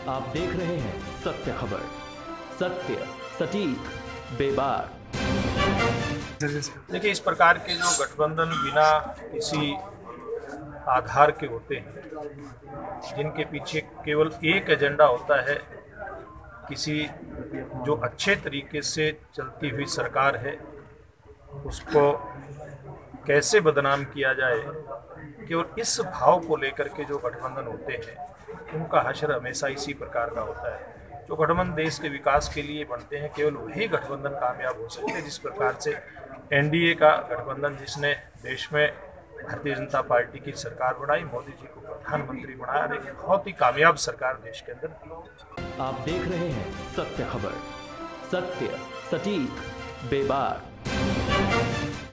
आप देख रहे हैं सत्य खबर, सत्य सटीक बेबाक। देखिए, इस प्रकार के जो गठबंधन बिना किसी आधार के होते हैं, जिनके पीछे केवल एक एजेंडा होता है, किसी जो अच्छे तरीके से चलती हुई सरकार है उसको कैसे बदनाम किया जाए, केवल इस भाव को लेकर के जो गठबंधन होते हैं उनका हश्र हमेशा इसी प्रकार का होता है। जो गठबंधन देश के विकास के लिए बनते हैं, केवल वही गठबंधन कामयाब हो सकते हैं। जिस प्रकार से एनडीए का गठबंधन, जिसने देश में भारतीय जनता पार्टी की सरकार बनाई, मोदी जी को प्रधानमंत्री बनाया, एक बहुत ही कामयाब सरकार देश के अंदर थी। आप देख रहे हैं सत्य खबर, सत्य सटीक बेबाक।